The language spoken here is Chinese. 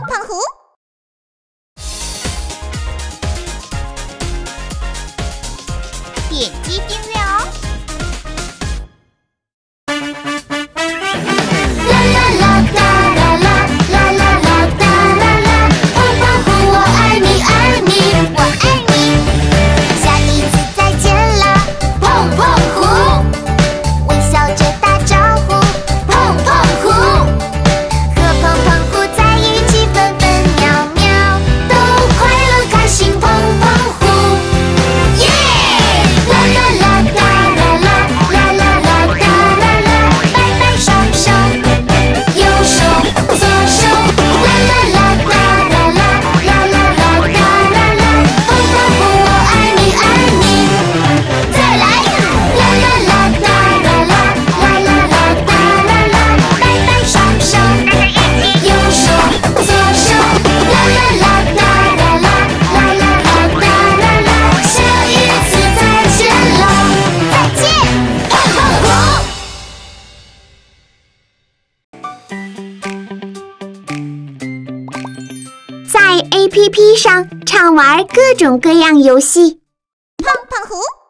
胖虎。点击订阅哦。啦啦啦哒啦啦啦啦啦哒啦啦，胖胖虎，我爱你爱你我爱你，下一次再见啦，胖胖虎，微笑着打招呼，胖胖虎，和胖胖虎在一起分分秒秒都快乐开心，胖胖虎，耶！啦啦啦哒啦啦啦啦啦哒啦啦，摆摆双手，右手左手，啦啦啦哒啦啦啦啦啦哒啦啦，胖胖虎，我爱你爱你，再来！啦啦啦哒啦啦啦啦啦哒啦啦，摆摆双手，右手左手，啦啦啦哒啦啦啦啦啦哒啦啦，下一次再见了，再见，胖胖虎。在 APP 上畅玩各种各样游戏，胖胖虎。